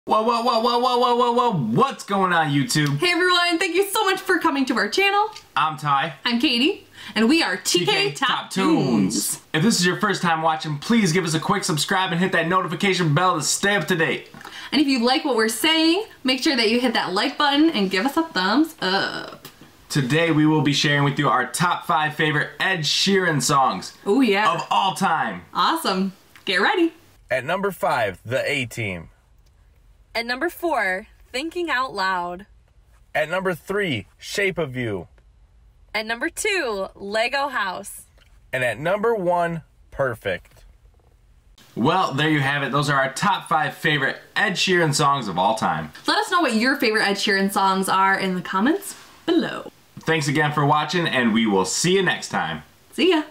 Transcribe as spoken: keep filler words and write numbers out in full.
Whoa, whoa, whoa, whoa, whoa, whoa, whoa, whoa, what's going on, YouTube? Hey everyone, thank you so much for coming to our channel. I'm Ty. I'm Katie, and we are T K, T K Top, Top Tunes. Tunes. If this is your first time watching, please give us a quick subscribe and hit that notification bell to stay up to date. And if you like what we're saying, make sure that you hit that like button and give us a thumbs up. Today we will be sharing with you our top five favorite Ed Sheeran songs Oh yeah. of all time. Awesome. Get ready. At number five, The A-Team. At number four, Thinking Out Loud. At number three, Shape of You. At number two, Lego House. And at number one, Perfect. Well, there you have it. Those are our top five favorite Ed Sheeran songs of all time. Let us know what your favorite Ed Sheeran songs are in the comments below. Thanks again for watching, and we will see you next time. See ya.